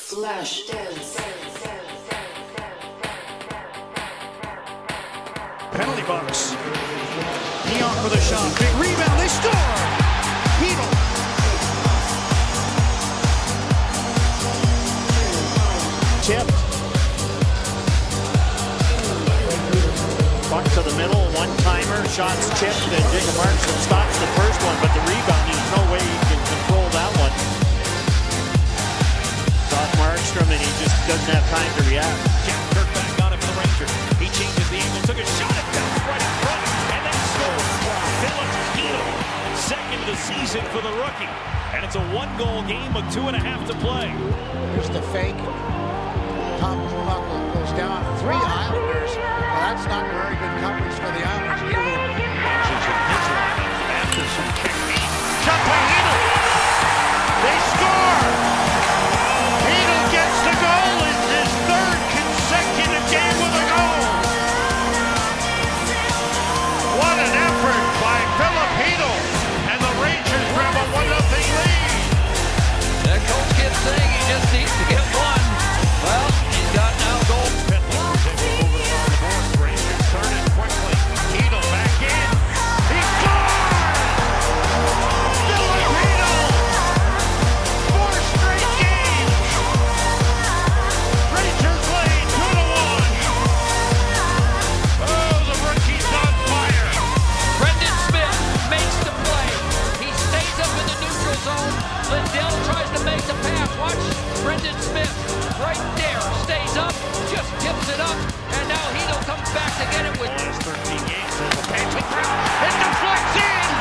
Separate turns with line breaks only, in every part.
Flash dance.
Penalty box. Neon with a shot. Big rebound. They score. Heedle. Tipped. Buck to the middle. One-timer. Shots tipped. And Jacob Markstrom stops the first one, but the rebound, there's no way he can control that one. Stops Markstrom, and he just doesn't have time to react.
Jack Kirkpatrick got it for the Rangers. He changes the angle, took a shot, it bounced right in front, and then scores. Philip Heedle, second of the season for the rookie. And it's a one-goal game with 2.5 to play.
Here's the fake. Tom Buckle goes down. 3 Islanders. Well, that's not very good coverage for the Islanders.
After some technique. Shot by Heedle. They score. Heedle gets the goal. It's his third consecutive game with a goal. What an effort by Philip Heedle. And the Rangers grab a 1-0 lead.
That coach keeps saying he just needs to get one. Well, he's got now goal. Lindell tries to make the pass. Watch Brendan Smith right there. Stays up, just tips it up, and now Heedle comes back to get it with.
Last 13 games, it deflects in!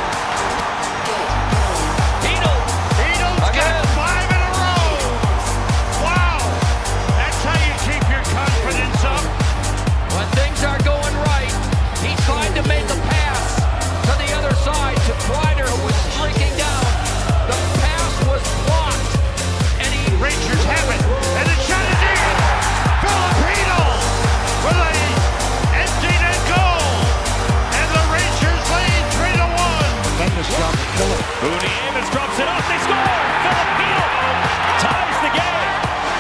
Heedle's got 5 in a row! Wow! That's how you keep your confidence up.
When things are going right, he tried to make a pass to the other side to Kreider, who was streaking down. The pass was blocked, and
Rangers have it, and the shot is in! Philip Heedle with an empty net goal, and the Rangers lead 3-1.
Tremendous job of Philip.
Booney Amos drops it off, they score! Philip Heedle ties the game!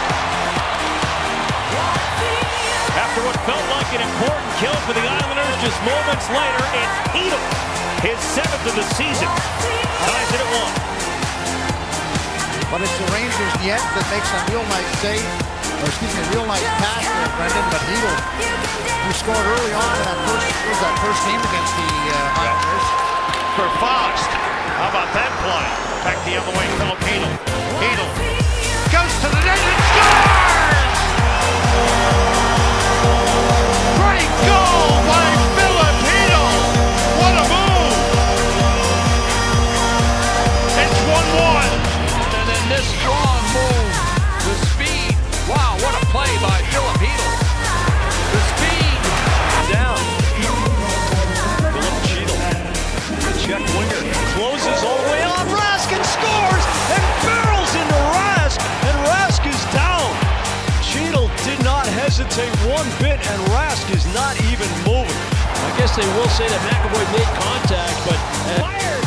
After what felt like an important kill for the Islanders, just moments later, it's Heedle, his 7th of the season, ties it at 1.
But it's the Rangers yet that makes a real nice save, or excuse me, a real nice pass there, Brendan. But Heedle, who scored early on in that first game against the Islanders.
For Faust. How about that play? Back the other way, Philip Heedle. Heedle goes to the net and scores! Great goal by Philip Heedle! What a move! It's 1-1.
This strong move, the speed, wow, what a play by Philip Heedle. The speed.
Down. Philip Heedle, the Czech winger, closes all the way on. Rask and scores and barrels into Rask, and Rask is down. Heedle did not hesitate one bit, and Rask is not even moving. I guess they will say that McAvoy made contact, but fired.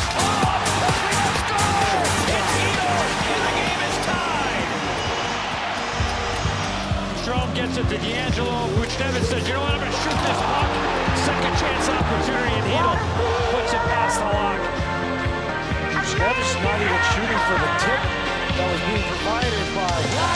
Gets it to D'Angelo. Buchnevich says, you know what, I'm going to shoot this puck. Second chance opportunity, and Heedle puts it past the lock. Buchnevich not even shooting for the tip that was being provided by